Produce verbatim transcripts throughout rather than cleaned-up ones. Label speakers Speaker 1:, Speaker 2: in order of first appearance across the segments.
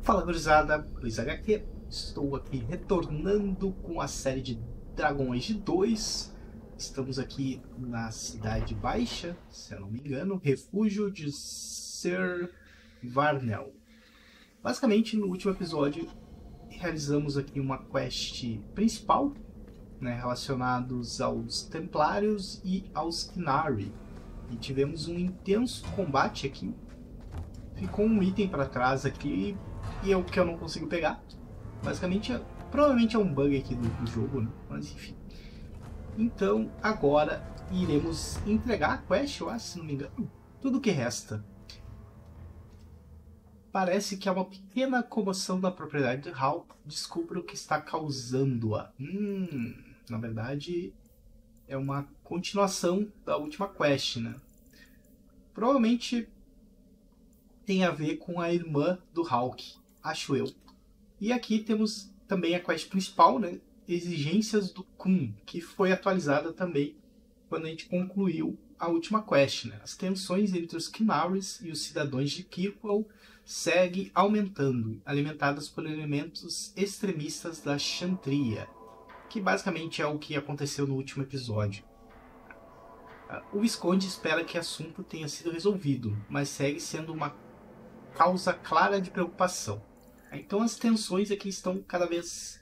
Speaker 1: Fala, gurizada, Luiz H Q. Estou aqui retornando com a série de Dragon Age dois. Estamos aqui na Cidade Baixa, se eu não me engano, refúgio de Ser Varnell. Basicamente, no último episódio, realizamos aqui uma quest principal, né, relacionados aos Templários e aos Qunari. E tivemos um intenso combate aqui. Ficou um item para trás aqui e é o que eu não consigo pegar. Basicamente, é, provavelmente é um bug aqui do, do jogo, né? Mas enfim. Então, agora iremos entregar a quest, eu acho, se não me engano. Tudo que resta. Parece que há uma pequena comoção na propriedade de Hal. Descubra o que está causando-a. Hum, na verdade, é uma continuação da última quest, né? Provavelmente tem a ver com a irmã do Hawke, acho eu. E aqui temos também a quest principal, né? Exigências do Khun, que foi atualizada também quando a gente concluiu a última quest, né? As tensões entre os Qunari e os cidadãos de Kirkwall seguem aumentando, alimentadas por elementos extremistas da Kshatriya, que basicamente é o que aconteceu no último episódio. O Visconde espera que o assunto tenha sido resolvido, mas segue sendo uma causa clara de preocupação. Então as tensões aqui estão cada vez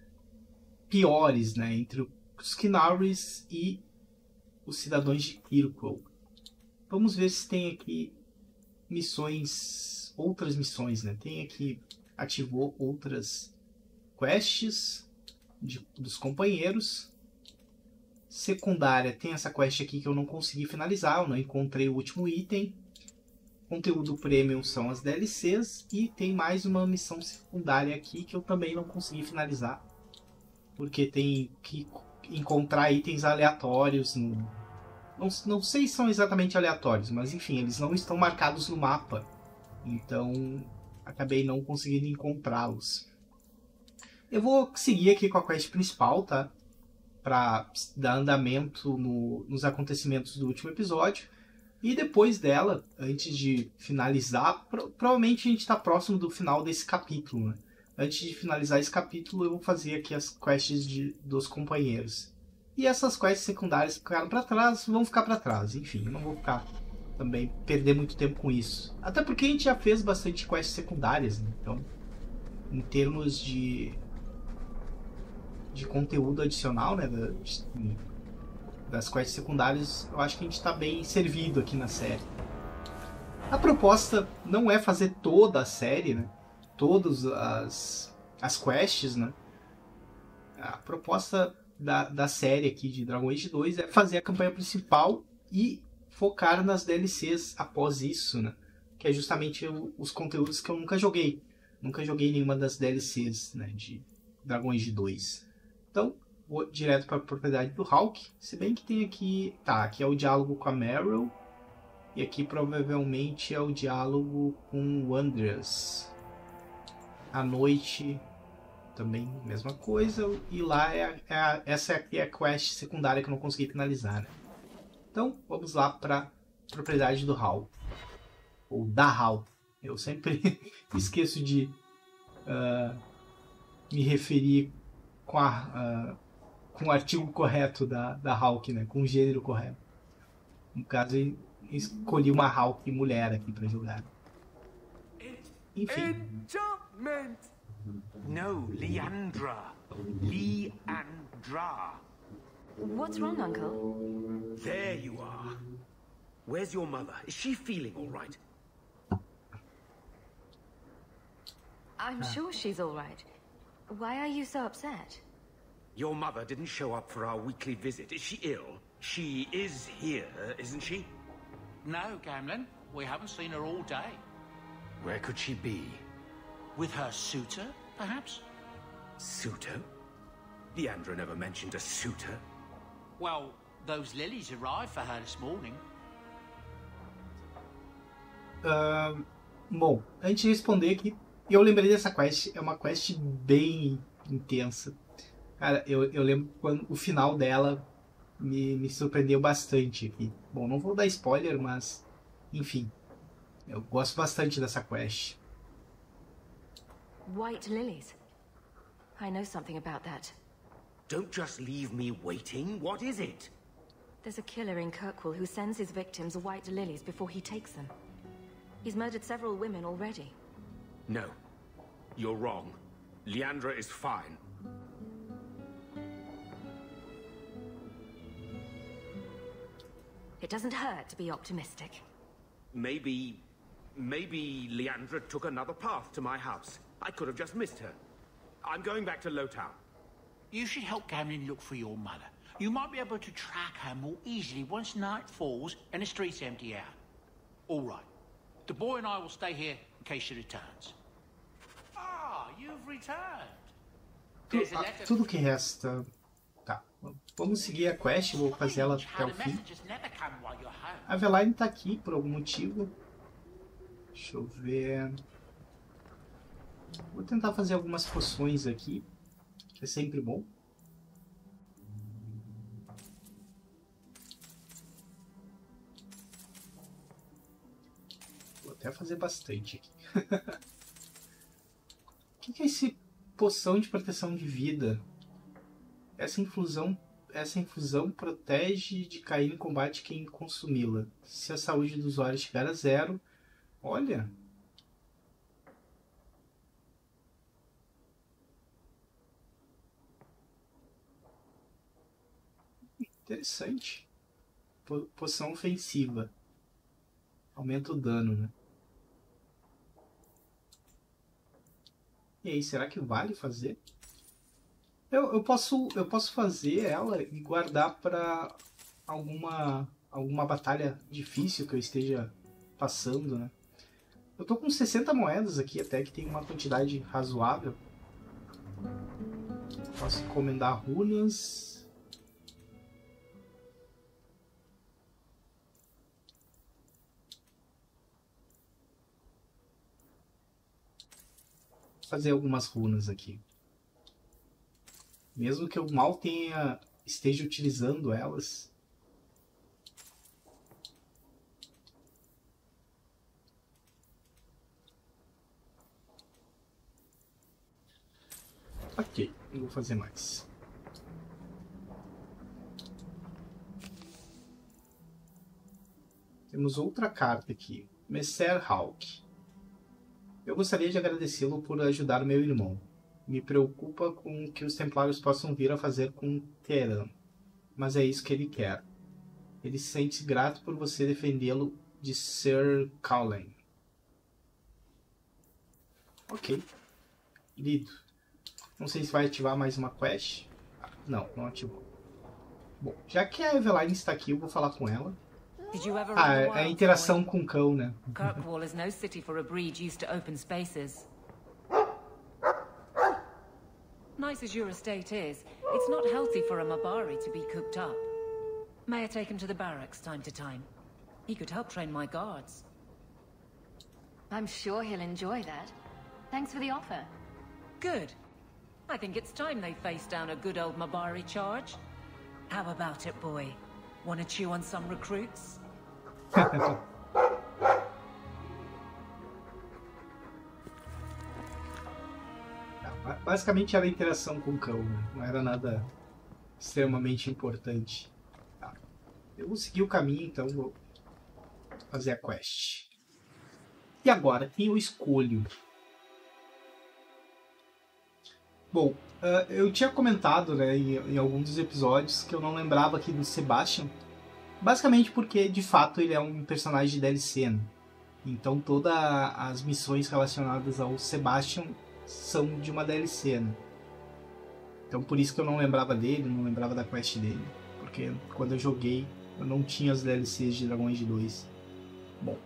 Speaker 1: piores, né, entre os Qunari e os cidadãos de Kirkwall. Vamos ver se tem aqui missões, outras missões, né? Tem aqui, ativou outras quests de, dos companheiros. Secundária, tem essa quest aqui que eu não consegui finalizar, eu não encontrei o último item. Conteúdo premium são as D L Cs e tem mais uma missão secundária aqui que eu também não consegui finalizar, porque tem que encontrar itens aleatórios. No... Não, não sei se são exatamente aleatórios, mas enfim, eles não estão marcados no mapa, então acabei não conseguindo encontrá-los. Eu vou seguir aqui com a quest principal, tá? Para dar andamento no, nos acontecimentos do último episódio. E depois dela, antes de finalizar, pro, provavelmente a gente está próximo do final desse capítulo, né? Antes de finalizar esse capítulo, eu vou fazer aqui as quests de, dos companheiros. E essas quests secundárias que ficaram para trás, vão ficar para trás. Enfim, eu não vou ficar também perder muito tempo com isso. Até porque a gente já fez bastante quests secundárias, né? Então, em termos de, de conteúdo adicional, né? Da, de, das quests secundárias, eu acho que a gente está bem servido aqui na série. A proposta não é fazer toda a série, né? Todas as, as quests, né? A proposta da, da série aqui de Dragon Age dois é fazer a campanha principal e focar nas D L Cs após isso, né? Que é justamente o, os conteúdos que eu nunca joguei. Nunca joguei nenhuma das D L Cs, né, de Dragon Age dois. Então, vou direto para a propriedade do Hawke, se bem que tem aqui... Tá, aqui é o diálogo com a Meryl. E aqui provavelmente é o diálogo com o Andreas. À noite, também mesma coisa. E lá, é, é a, essa aqui é a quest secundária que eu não consegui finalizar, né? Então, vamos lá para a propriedade do Hal. Ou da Hal. Eu sempre esqueço de uh, me referir com a... Uh, com o artigo correto da, da Hawke, né? Com o gênero correto. No caso, eu escolhi uma Hawke mulher aqui para jogar. Enfim.
Speaker 2: No, Leandra. Leandra.
Speaker 3: What's wrong, Uncle?
Speaker 2: There you are. Where's your mother? Is she feeling all right?
Speaker 3: I'm sure she's all right. Why are you so upset?
Speaker 2: Your mother didn't show up for our weekly visit. Is she ill? She is here, isn't she?
Speaker 4: No, Gamlin. We haven't seen her all day.
Speaker 2: Where could she be?
Speaker 4: With her suitor, perhaps?
Speaker 2: Suitor? Leandra never mentioned a suitor.
Speaker 4: Well, those lilies arrived for her this morning.
Speaker 1: Uh, bom, antes de responder aqui, eu lembrei dessa quest. É uma quest bem intensa. Cara, eu, eu lembro quando o final dela me, me surpreendeu bastante aqui. Bom, não vou dar spoiler, mas... Enfim. Eu gosto bastante dessa quest.
Speaker 3: White lilies. I know something about that.
Speaker 2: Don't just leave me waiting. What is it?
Speaker 3: There's a killer in Kirkwall who sends his victims white lilies before he takes them. He's murdered several women already.
Speaker 2: No. You're wrong. Leandra is fine.
Speaker 3: It doesn't hurt to be optimistic.
Speaker 2: Maybe... Maybe Leandra took another path to my house. I could have just missed her. I'm going back to Lowtown.
Speaker 4: You should help Gamlin look for your mother. You might be able to track her more easily once night falls and the streets empty out. All right. The boy and I will stay here in case she returns. Ah, you've returned.
Speaker 1: Tu-
Speaker 4: There's a
Speaker 1: ah,
Speaker 4: letter.
Speaker 1: tudo que resta. Tá. Vamos seguir a quest, vou fazer ela até o
Speaker 4: How the
Speaker 1: fim.
Speaker 4: messages never come while you're home.
Speaker 1: A Aveline tá aqui por algum motivo. Deixa eu ver. Vou tentar fazer algumas poções aqui, que é sempre bom. Vou até fazer bastante aqui. O que, que é esse poção de proteção de vida? Essa infusão, essa infusão protege de cair em combate quem consumi-la. Se a saúde do usuário chegar a zero, olha. Interessante. Po- Poção ofensiva. Aumenta o dano, né? E aí, será que vale fazer? Eu, eu, posso, eu posso fazer ela e guardar para alguma, alguma batalha difícil que eu esteja passando, né? Eu tô com sessenta moedas aqui, até que tem uma quantidade razoável. Posso encomendar runas. Fazer algumas runas aqui. Mesmo que eu mal tenha esteja utilizando elas. Ok, não vou fazer mais. Temos outra carta aqui. Messer Hawk. Eu gostaria de agradecê-lo por ajudar o meu irmão. Me preocupa com o que os Templários possam vir a fazer com Teheran, mas é isso que ele quer. Ele se sente grato por você defendê-lo de Sir Caulen. Ok. Lido. Não sei se vai ativar mais uma quest. Não, não ativou. Bom, já que a Aveline está aqui, eu vou falar com ela.
Speaker 3: Did you ever
Speaker 1: Ah,
Speaker 3: run the
Speaker 1: é a
Speaker 3: wild,
Speaker 1: interação
Speaker 3: boy?
Speaker 1: com o cão, né?
Speaker 3: Kirkwall is no city for a breed used to open spaces. Nice as your estate is, it's not healthy for a Mabari to be cooped up. May I take him to the barracks time to time? He could help train my guards. I'm sure he'll enjoy that. Thanks for the offer. Good. I think it's time they face down a good old Mabari charge. How about it, boy? Want to chew on some recruits?
Speaker 1: Basicamente era a interação com o cão, né? Não era nada extremamente importante. Tá. Eu vou seguir o caminho, então vou fazer a quest. E agora, quem eu escolho? Bom, uh, eu tinha comentado, né, em, em alguns dos episódios que eu não lembrava aqui do Sebastian. Basicamente porque, de fato, ele é um personagem de D L C, né? Então todas as missões relacionadas ao Sebastian são de uma D L C, né? Então por isso que eu não lembrava dele, não lembrava da quest dele. Porque quando eu joguei, eu não tinha as D L Cs de Dragon Age dois. Bom.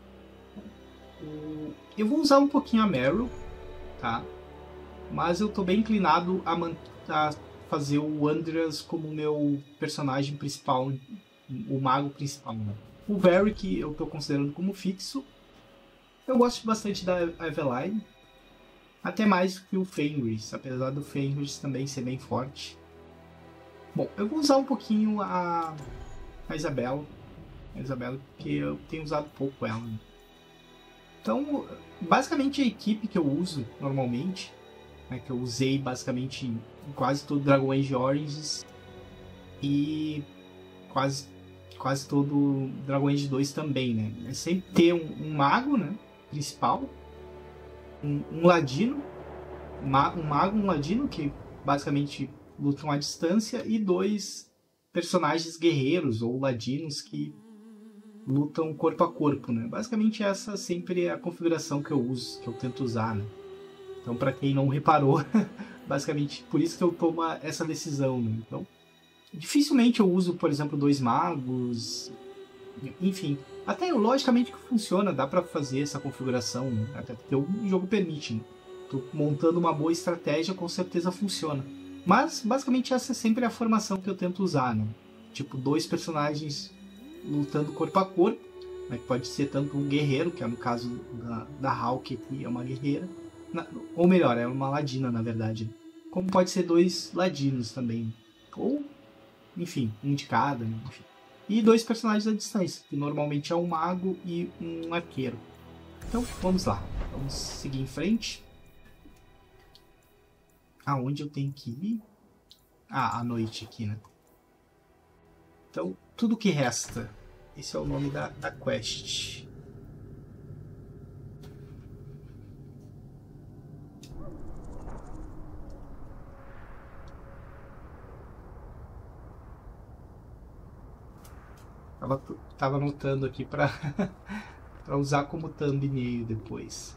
Speaker 1: O... Eu vou usar um pouquinho a Meryl, tá? Mas eu tô bem inclinado a, man... a fazer o Andreas como meu personagem principal, o mago principal, né? O Varric eu tô considerando como fixo. Eu gosto bastante da Aveline. Até mais que o Fenris, apesar do Fenris também ser bem forte. Bom, eu vou usar um pouquinho a, a Isabela. A Isabela, porque eu tenho usado pouco ela. Né? Então, basicamente a equipe que eu uso normalmente, né, que eu usei basicamente em quase todo Dragon Age Origins e quase, quase todo Dragon Age dois também, né? É sempre ter um, um mago, né, principal, um, um ladino, um mago, um ladino que basicamente lutam à distância e dois personagens guerreiros ou ladinos que lutam corpo a corpo, né? Basicamente essa sempre é a configuração que eu uso, que eu tento usar, né? Então, para quem não reparou, basicamente por isso que eu tomo essa decisão, né? Então, dificilmente eu uso, por exemplo, dois magos, enfim. Até logicamente que funciona, dá para fazer essa configuração, né? Até porque o jogo permite, né? Tô montando uma boa estratégia, com certeza funciona. Mas, basicamente, essa é sempre a formação que eu tento usar, né? Tipo, dois personagens lutando corpo a corpo, né? Que pode ser tanto um guerreiro, que é no caso da, da Hawke aqui, é uma guerreira, na, ou melhor, é uma ladina, na verdade. Como pode ser dois ladinos também. Ou, enfim, um de cada, né? Enfim. E dois personagens à distância, que normalmente é um mago e um arqueiro. Então, vamos lá. Vamos seguir em frente. Aonde eu tenho que ir? Ah, à noite aqui, né? Então, tudo que resta. Esse é o nome da, da quest. Tava, tava anotando aqui para para usar como thumbnail depois.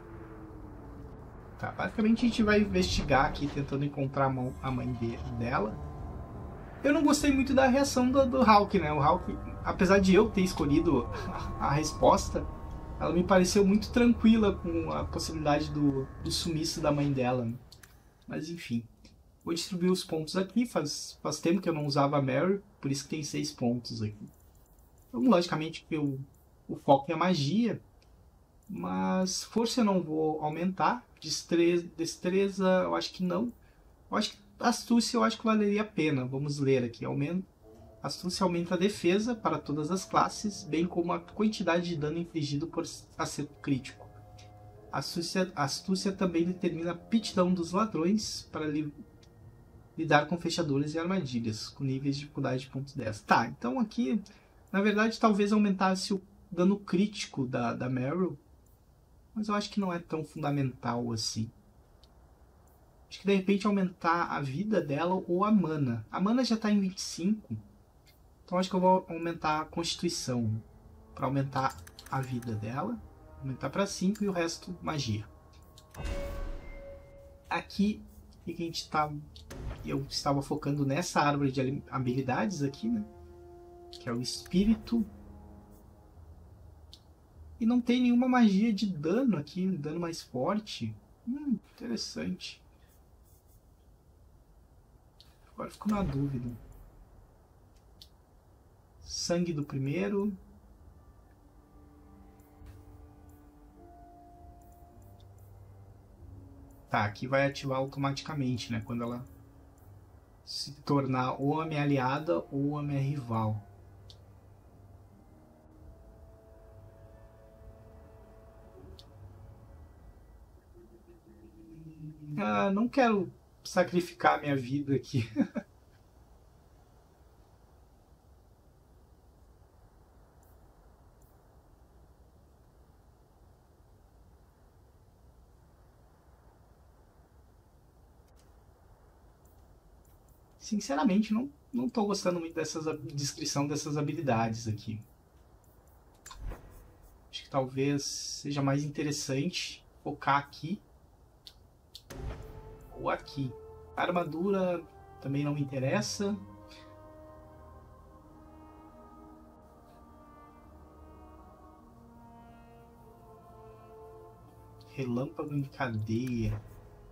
Speaker 1: Tá, basicamente a gente vai investigar aqui, tentando encontrar a, mão, a mãe de, dela. Eu não gostei muito da reação do, do Hawke, né? O Hawke, apesar de eu ter escolhido a, a resposta, ela me pareceu muito tranquila com a possibilidade do, do sumiço da mãe dela, né? Mas enfim. Vou distribuir os pontos aqui, faz, faz tempo que eu não usava a Mary, por isso que tem seis pontos aqui. Então, logicamente, que eu, o foco é a magia, mas força eu não vou aumentar, destreza, destreza eu acho que não. Eu acho que astúcia eu acho que valeria a pena, vamos ler aqui. Aumenta, astúcia aumenta a defesa para todas as classes, bem como a quantidade de dano infligido por acerto crítico. Astúcia, astúcia também determina a aptidão dos ladrões para li, lidar com fechaduras e armadilhas, com níveis de dificuldade de ponto dez. Tá, então aqui, na verdade, talvez aumentasse o dano crítico da, da Meryl, mas eu acho que não é tão fundamental assim. Acho que de repente aumentar a vida dela ou a mana. A mana já está em vinte e cinco, então acho que eu vou aumentar a constituição para aumentar a vida dela. Aumentar para cinco e o resto magia. Aqui que a gente tá, eu estava focando nessa árvore de habilidades aqui, né? Que é o espírito. E não tem nenhuma magia de dano aqui, dano mais forte. Hum, interessante. Agora fico na dúvida. Sangue do primeiro. Tá, aqui vai ativar automaticamente, né? Quando ela se tornar ou a minha aliada ou a minha rival. Ah, não quero sacrificar a minha vida aqui. Sinceramente, não, não tô gostando muito dessa descrição dessas habilidades aqui. Acho que talvez seja mais interessante focar aqui ou aqui. A armadura também não me interessa. Relâmpago em cadeia.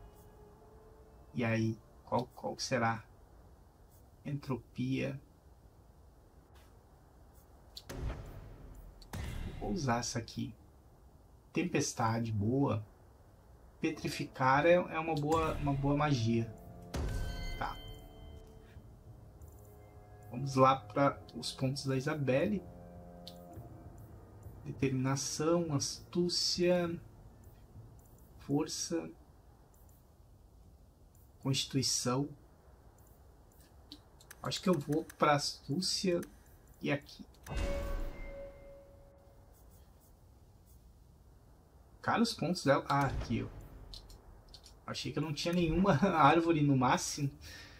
Speaker 1: E aí, qual, qual será? Entropia. Vou usar essa aqui. Tempestade, boa. Petrificar é, é uma, boa, uma boa magia. Tá. Vamos lá para os pontos da Isabelle. Determinação, astúcia, força, constituição. Acho que eu vou para astúcia e aqui. Cara, os pontos dela. Ah, aqui, ó. Achei que eu não tinha nenhuma árvore no máximo.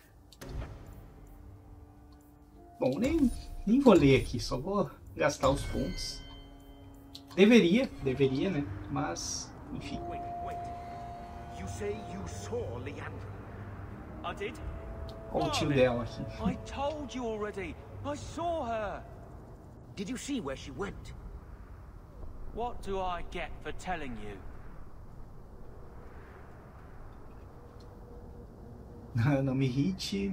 Speaker 1: Bom, nem, nem vou ler aqui, só vou gastar os pontos. Deveria, deveria, né? Mas, enfim.
Speaker 2: Wait, wait. You say you saw Leandra?
Speaker 5: I did.
Speaker 1: Olha o tio dela aqui.
Speaker 5: I told you already. I saw her.
Speaker 2: Did you see where she went?
Speaker 5: What do I get for telling you?
Speaker 1: Não me irrite.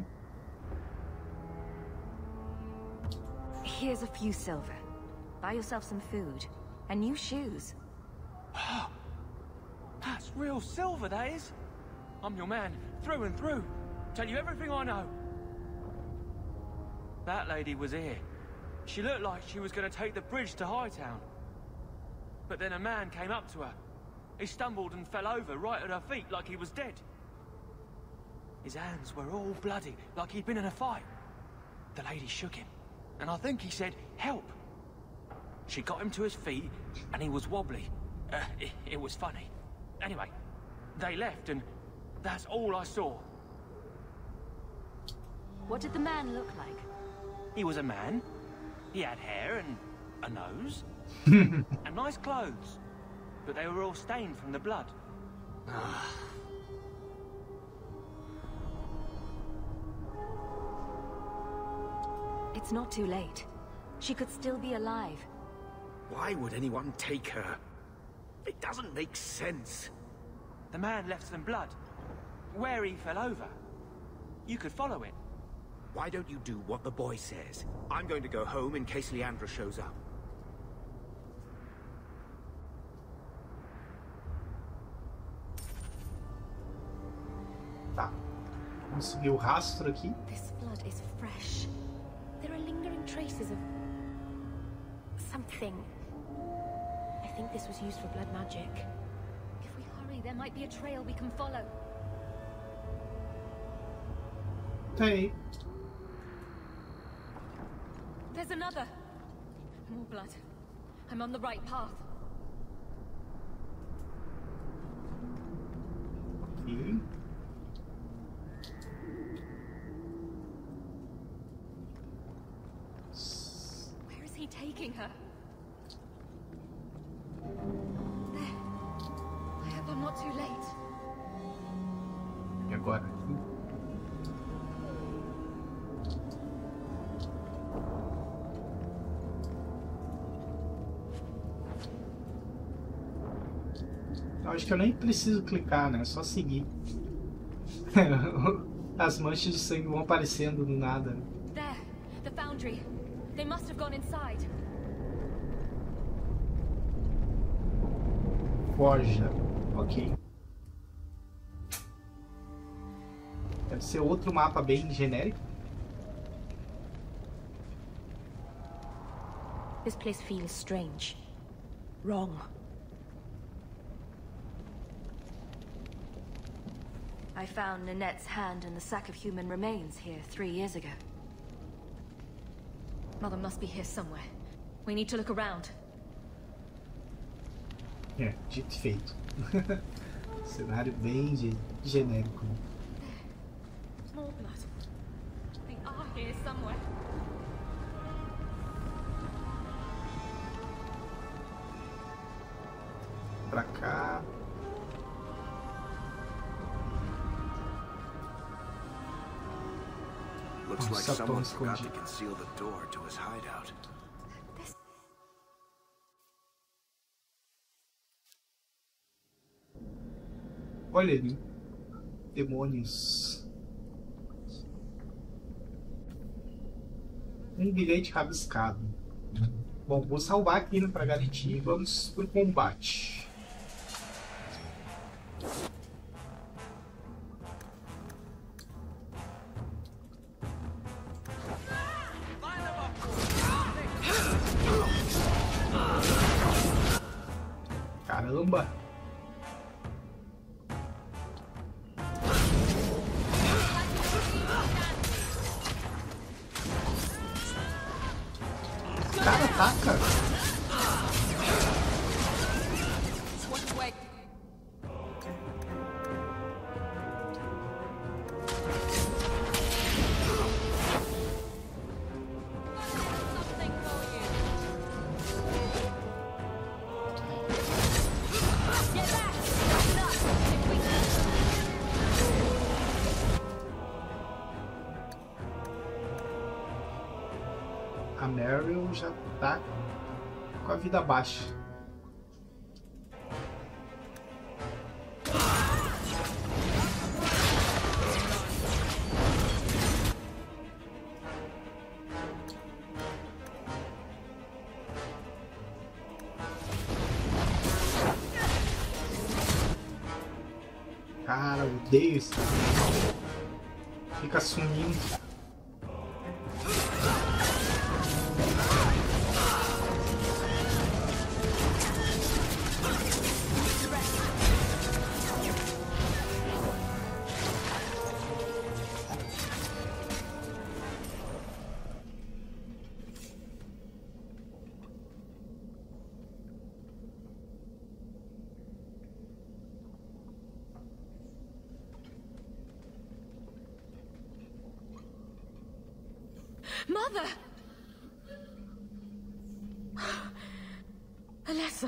Speaker 6: Here's a few silver. Buy yourself some food. And new shoes.
Speaker 5: That's real silver, that is. I'm your man, through and through. Tell you everything I know. That lady was here. She looked like she was going to take the bridge to Hightown. But then a man came up to her. He stumbled and fell over right at her feet like he was dead. His hands were all bloody, like he'd been in a fight. The lady shook him, and I think he said, "Help." She got him to his feet, and he was wobbly. Uh, it, it was funny. Anyway, they left, and that's all I saw.
Speaker 6: What did the man look like?
Speaker 5: He was a man. He had hair and a nose. And nice clothes. But they were all stained from the blood.
Speaker 6: It's not too late. She could still be alive.
Speaker 2: Why would anyone take her? It doesn't make sense.
Speaker 5: The man left some blood. Where he fell over. You could follow it.
Speaker 2: Why don't you do what the boy says? I'm going to go home in case Leandra shows up.
Speaker 1: Tá. Vamos seguir o rastro aqui.
Speaker 6: This blood is fresh. There are lingering traces of something. I think this was used for blood magic. If we hurry, there might be a trail we can follow.
Speaker 1: Hey.
Speaker 6: There's another. More blood. I'm on the right path.
Speaker 1: Aqui.
Speaker 6: Where is he taking her? There. I hope I'm not too late.
Speaker 1: E agora aqui. Eu acho que eu nem preciso clicar, né? É só seguir. As manchas de sangue vão aparecendo do nada.
Speaker 6: There. The foundry. They must have gone inside.
Speaker 1: Forja. Ok. Deve ser outro mapa bem genérico.
Speaker 6: This place feels strange. Wrong. I found Nanette's hand in the sack of human remains here three years ago. Mother must be here somewhere. We need to look around.
Speaker 1: É, dito e feito. Cenário bem ge genérico.
Speaker 6: More blood. They are here somewhere.
Speaker 1: Pra cá.
Speaker 7: Looks like
Speaker 1: Sapão
Speaker 7: someone forgot to
Speaker 1: escondido.
Speaker 7: conceal the door to his hideout.
Speaker 6: This...
Speaker 1: Olha ali. Demônios. Um bilhete rabiscado. Bom, vou salvar aqui né, pra garantir. Vamos pro combate. Caramba! Cara, ataca! A Meryl já tá com a vida baixa. Cara, eu odeio isso. Fica sumindo.
Speaker 6: Mother! Alessa!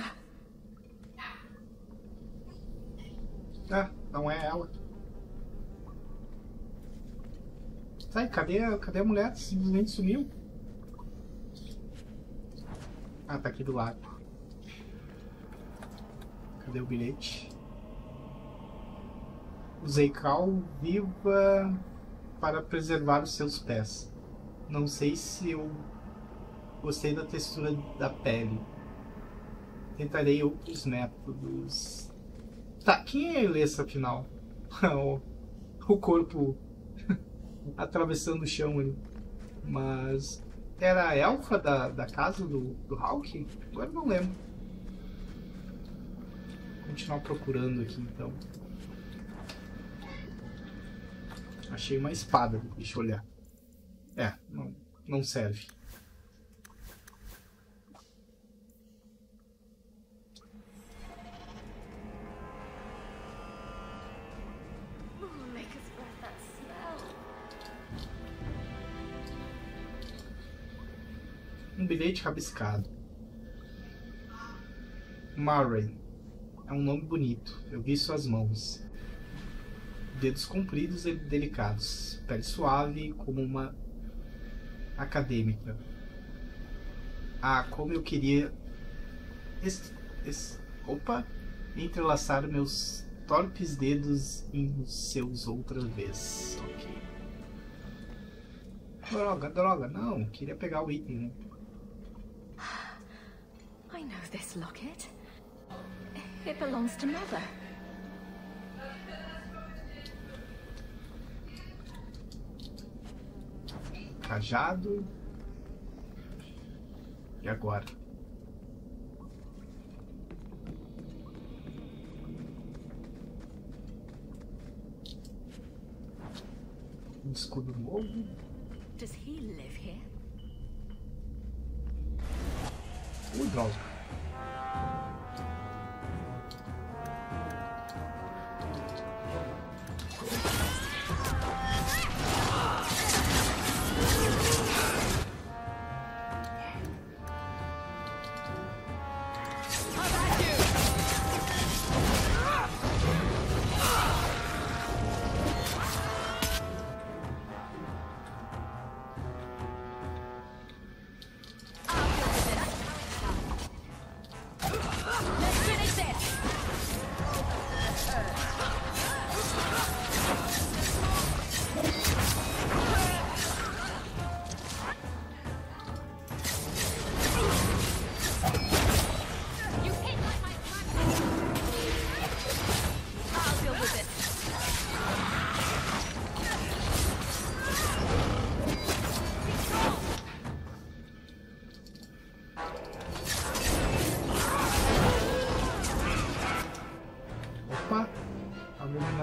Speaker 1: Ah, não é ela. Sai, cadê, a- cadê a mulher? Simplesmente sumiu. Ah, tá aqui do lado. Cadê o bilhete? Usei cal viva para preservar os seus pés. Não sei se eu gostei da textura da pele. Tentarei outros métodos. Tá, quem é a Alessa, afinal? o, o corpo atravessando o chão ali. Mas era a elfa da, da casa do, do Hawke? Agora não lembro. Vou continuar procurando aqui então. Achei uma espada, deixa eu olhar. É, não, não serve.
Speaker 6: Make us breath that smell.
Speaker 1: Um bilhete rabiscado. Murray. É um nome bonito. Eu vi suas mãos. Dedos compridos e delicados. Pele suave como uma acadêmica. Ah, como eu queria... Es, es, opa! Entrelaçar meus torpes dedos em seus outra vez. Ok. Droga, droga. Não, queria pegar o item, né?
Speaker 6: I know this locket. It belongs to Mother.
Speaker 1: Cajado. E agora? Um escudo novo.
Speaker 6: Does he live here?
Speaker 1: Ui, droga.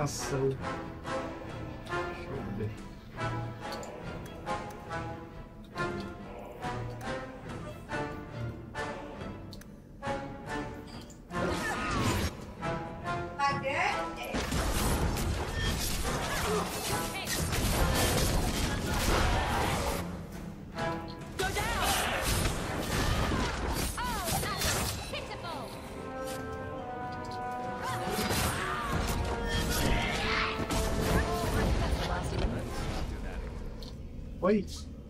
Speaker 1: fascinação. Deixa eu ver. Oi?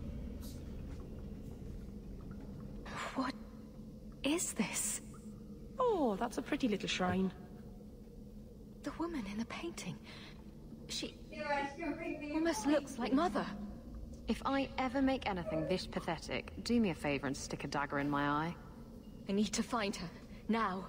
Speaker 6: What is this?
Speaker 8: Oh, that's a pretty little shrine.
Speaker 6: The woman in the painting. She almost looks like Mother.
Speaker 9: If I ever make anything this pathetic, do me a favor and stick a dagger in my eye.
Speaker 6: I need to find her. Now.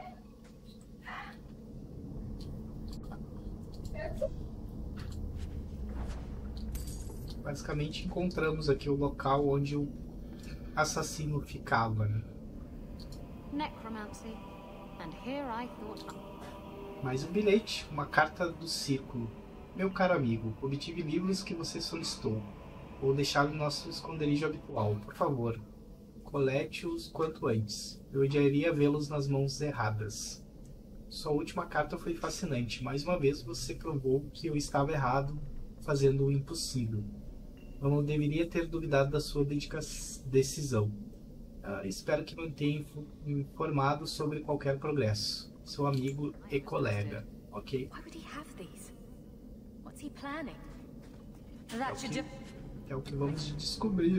Speaker 1: Basicamente encontramos aqui o local onde o assassino ficava, né?
Speaker 9: Necromancy. And here I thought...
Speaker 1: Mais um bilhete, uma carta do círculo. Meu caro amigo, obtive livros que você solicitou. Vou deixá-los no nosso esconderijo habitual. Por favor, colete-os quanto antes. Eu odiaria vê-los nas mãos erradas. Sua última carta foi fascinante. Mais uma vez você provou que eu estava errado, fazendo o impossível. Eu não deveria ter duvidado da sua decisão. Uh, espero que mantenha informado sobre qualquer progresso. Seu amigo e colega, ok?
Speaker 6: Why would he have these? What's he planning?
Speaker 1: É
Speaker 6: That
Speaker 1: o
Speaker 6: should
Speaker 1: que, é o que vamos descobrir.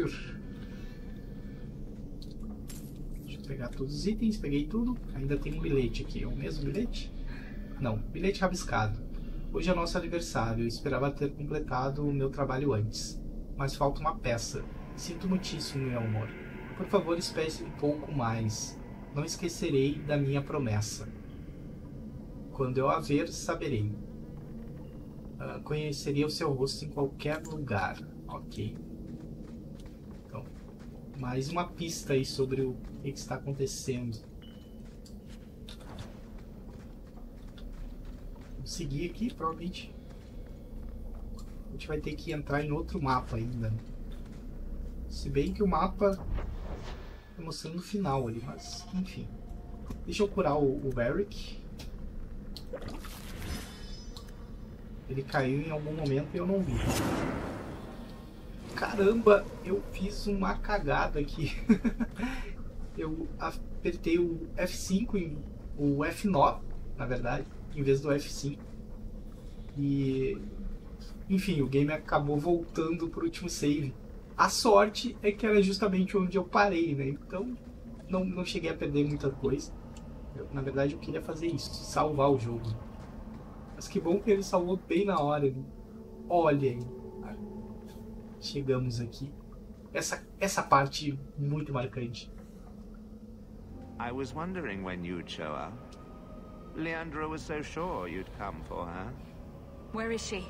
Speaker 1: Deixa eu pegar todos os itens, peguei tudo. Ainda tem um bilhete aqui. É o mesmo bilhete? Não, bilhete rabiscado. Hoje é nosso aniversário. Eu esperava ter completado o meu trabalho antes. Mas falta uma peça. Sinto muitíssimo, meu amor. Por favor, espere um pouco mais. Não esquecerei da minha promessa. Quando eu a ver, saberei. Uh, conheceria o seu rosto em qualquer lugar. Ok. Então, mais uma pista aí sobre o que está acontecendo. Vou seguir aqui, provavelmente. A gente vai ter que entrar em outro mapa ainda. Se bem que o mapa tá mostrando o final ali, mas enfim. Deixa eu curar o, o Varric. Ele caiu em algum momento e eu não vi. Caramba, eu fiz uma cagada aqui. Eu apertei o F cinco, e o F nove, na verdade, em vez do F cinco. E... enfim, o game acabou voltando pro último save. A sorte é que era justamente onde eu parei, né? Então, não, não cheguei a perder muita coisa. Eu, na verdade, eu queria fazer isso, salvar o jogo. Mas que bom que ele salvou bem na hora. Né? Olha aí. Chegamos aqui. Essa, essa parte muito marcante.
Speaker 7: I was wondering when you'd show up. Leandra was so sure you'd come for her.
Speaker 6: Where is she?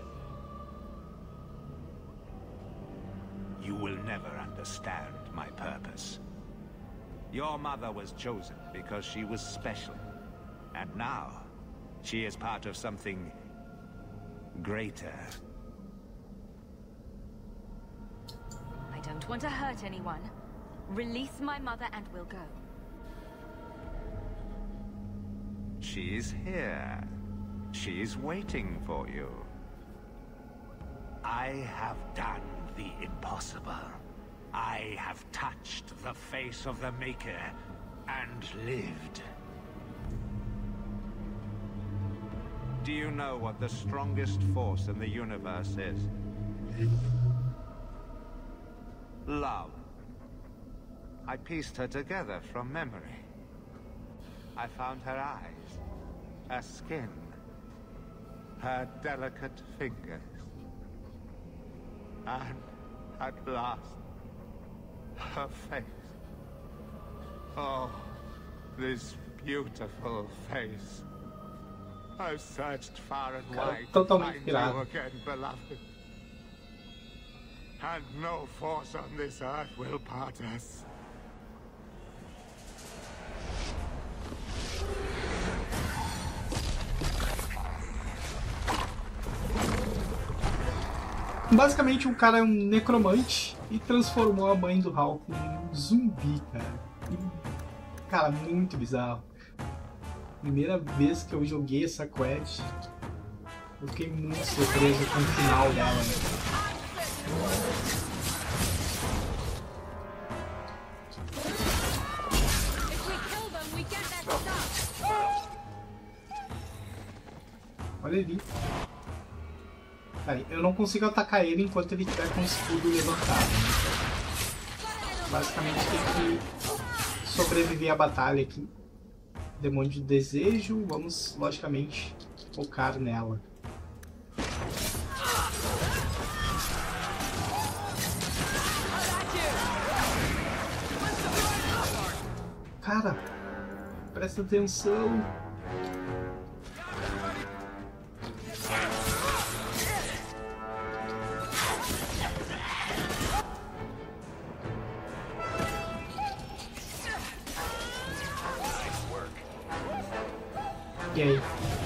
Speaker 4: You will never understand my purpose.
Speaker 7: Your mother was chosen because she was special. And now, she is part of something greater.
Speaker 6: I don't want to hurt anyone. Release my mother and we'll go.
Speaker 7: She's here. She's waiting for you.
Speaker 4: I have done the impossible. I have touched the face of the Maker and lived.
Speaker 7: Do you know what the strongest force in the universe is? Love. I pieced her together from memory. I found her eyes, her skin, her delicate fingers. And at last, her face. Oh, this beautiful face. I've searched far and wide to find you again, beloved. And no force on this earth will part us.
Speaker 1: Basicamente, um cara é um necromante e transformou a mãe do Hal em um zumbi, cara. E, cara, muito bizarro. Primeira vez que eu joguei essa quest, eu fiquei muito surpreso com o final dela, né? Olha ali. Aí, eu não consigo atacar ele enquanto ele estiver com o escudo levantado. Basicamente tem que sobreviver à batalha aqui. Demônio de desejo, vamos logicamente focar nela. Cara, presta atenção. E aí?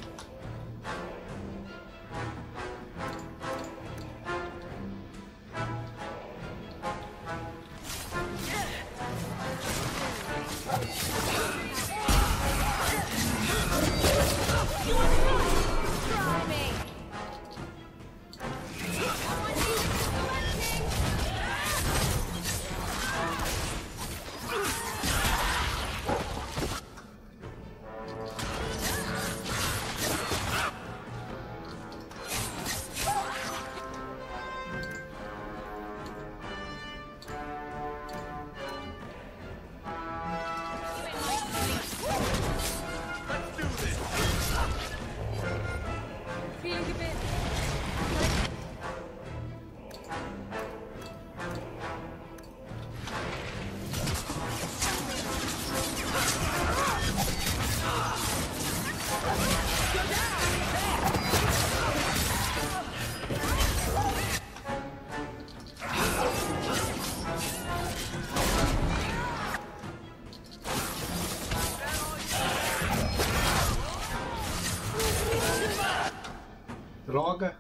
Speaker 1: Droga.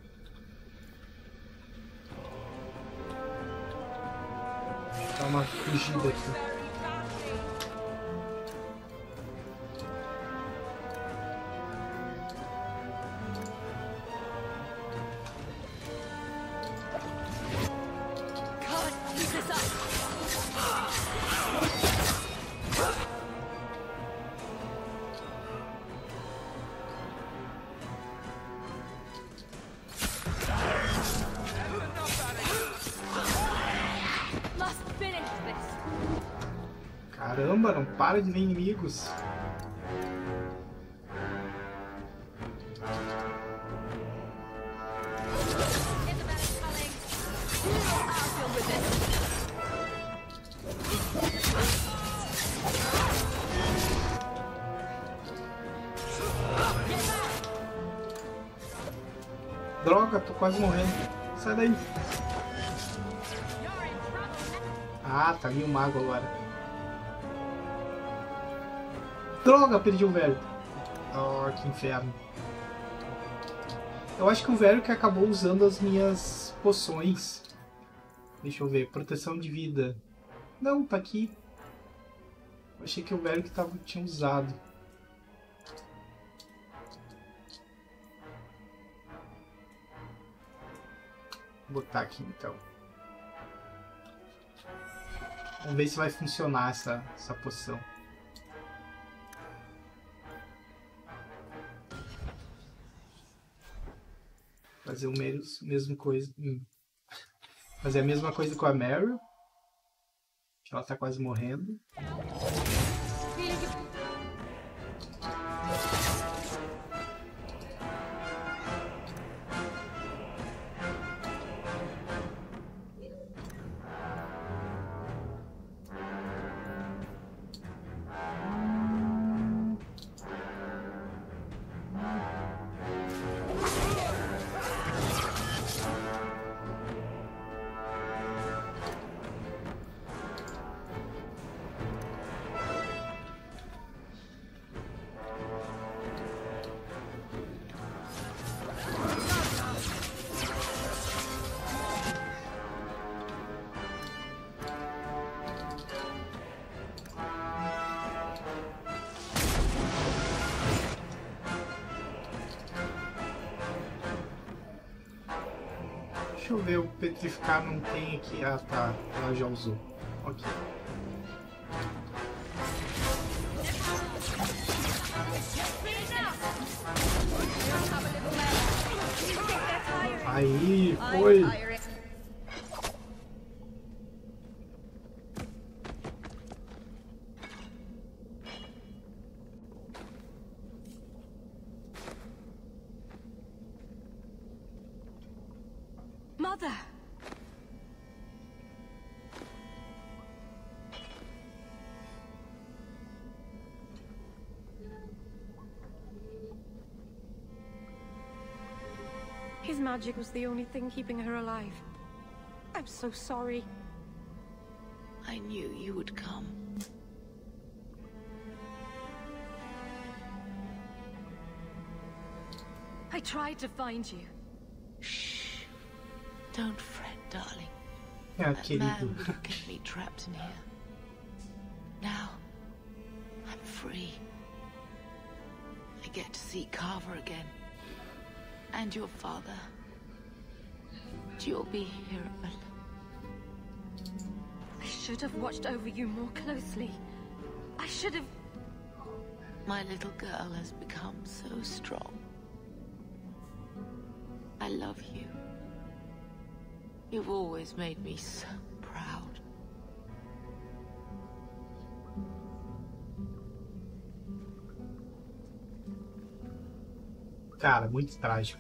Speaker 1: Dá uma fugida aqui. Caramba, não para de ver inimigos. Droga, tô quase morrendo. Sai daí. Ah, tá ali o mago agora. Droga, perdi o velho. Oh, que inferno. Eu acho que o velho que acabou usando as minhas poções. Deixa eu ver. Proteção de vida. Não, tá aqui. Eu achei que o velho que tava, tinha usado. Vou botar aqui então. Vamos ver se vai funcionar essa, essa poção. Fazer o mesmo, mesmo coisa. Hum. Fazer a mesma coisa com a Meryl. Ela tá quase morrendo. Deixa eu ver, o petrificar não tem aqui. Ah, tá. Ela já usou. Ok. Aí, foi!
Speaker 6: Mother! His magic was the only thing keeping her alive. I'm so sorry.
Speaker 8: I knew you would come.
Speaker 6: I tried to find you.
Speaker 8: Shh. Don't fret, darling.
Speaker 1: É,
Speaker 8: That
Speaker 1: querido.
Speaker 8: man would have kept me trapped in here. Now, I'm free. I get to see Carver again. And your father. And you'll be here.
Speaker 6: I should have watched over you more closely. I should have...
Speaker 8: My little girl has become so strong. I love you. You've always made me so proud.
Speaker 1: Cara, muito trágico.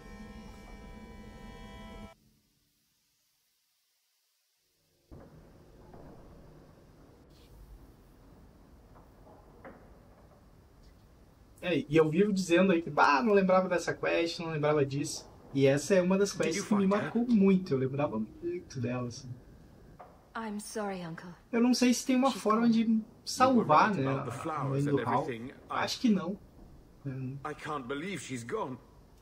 Speaker 1: É, e eu vivo dizendo aí que bah, não lembrava dessa quest, não lembrava disso. E essa é uma das quests que me marcou muito, eu lembrava muito dela. Assim.
Speaker 6: I'm sorry, Uncle.
Speaker 1: Eu não sei se tem uma forma de salvar, né, a mãe do Hal. Acho que não.
Speaker 2: I can't believe she's gone.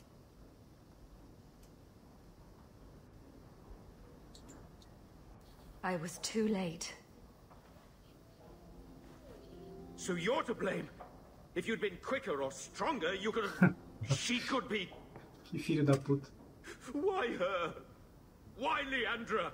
Speaker 6: I was too late.
Speaker 2: So you're to blame. If you'd been quicker or stronger, you could have... She could be...
Speaker 1: Que filho da puta.
Speaker 2: Why her? Why Leandra?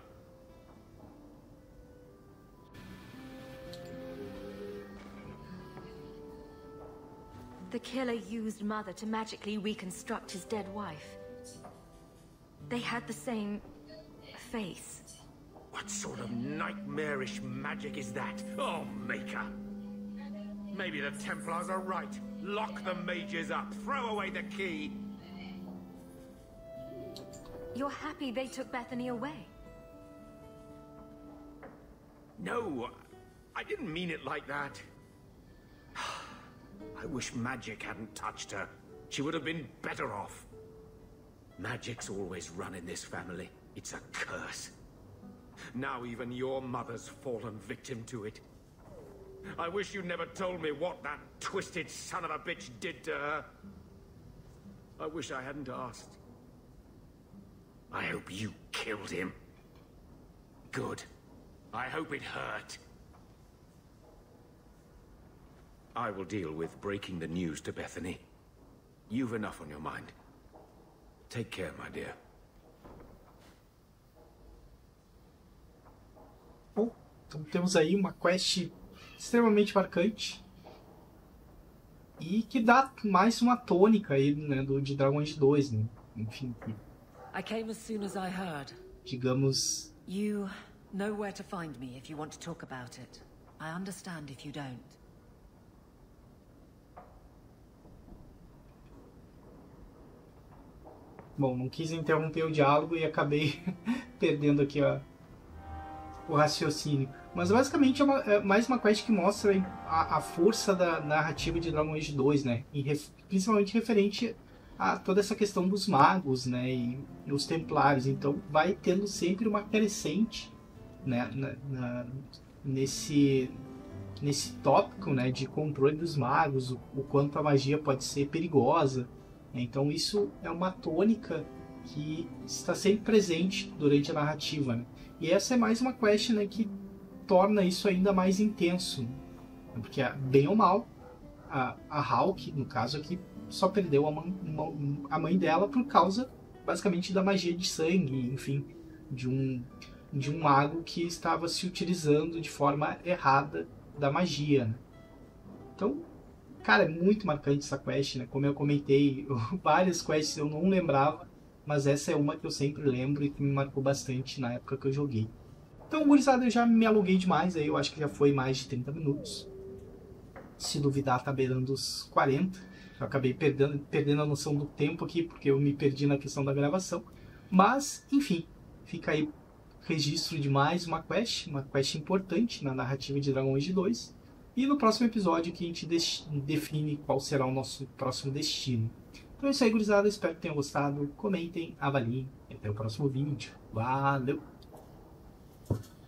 Speaker 6: The killer used Mother to magically reconstruct his dead wife. They had the same... face.
Speaker 2: What sort of nightmarish magic is that? Oh, Maker! Maybe the Templars are right. Lock the mages up. Throw away the key.
Speaker 6: You're happy they took Bethany away?
Speaker 2: No, I didn't mean it like that. I wish magic hadn't touched her. She would have been better off. Magic's always run in this family. It's a curse. Now even your mother's fallen victim to it. I wish you never told me what that twisted son of a bitch did to her. I wish I hadn't asked. I hope you killed him. Good. I hope it hurt. I will deal with breaking the news to Bethany. You've enough on your mind. Take care, my dear.
Speaker 1: Bom, então temos aí uma quest extremamente marcante e que dá mais uma tônica aí, né, do, de Dragon Age dois, né? Enfim,
Speaker 3: I came as soon as I heard.
Speaker 1: digamos...
Speaker 3: You know where to find me if you want to talk about it. I understand if you don't.
Speaker 1: Bom, não quis interromper o diálogo e acabei perdendo aqui a, o raciocínio. Mas basicamente é, uma, é mais uma quest que mostra a, a força da narrativa de Dragon Age dois, né? E ref, principalmente referente a toda essa questão dos magos, né? E, e os templários. Então vai tendo sempre uma crescente, né? Na, na, nesse, nesse tópico, né? De controle dos magos, o, o quanto a magia pode ser perigosa. Então isso é uma tônica que está sempre presente durante a narrativa, né? E essa é mais uma quest, né, que torna isso ainda mais intenso, né? Porque bem ou mal a, a Hawke, no caso aqui, só perdeu a mãe, a mãe dela por causa basicamente da magia de sangue, enfim, de um, de um mago que estava se utilizando de forma errada da magia, né? Então, cara, é muito marcante essa quest, né? Como eu comentei, várias quests eu não lembrava, mas essa é uma que eu sempre lembro e que me marcou bastante na época que eu joguei. Então, gurizada, eu já me aluguei demais, aí eu acho que já foi mais de trinta minutos. Se duvidar, tá beirando os quarenta. Eu acabei perdendo, perdendo a noção do tempo aqui, porque eu me perdi na questão da gravação. Mas, enfim, fica aí registro de mais uma quest, uma quest importante na narrativa de Dragon Age dois. E no próximo episódio que a gente define qual será o nosso próximo destino. Então é isso aí, gurizada. Espero que tenham gostado. Comentem, avaliem. E até o próximo vídeo. Valeu!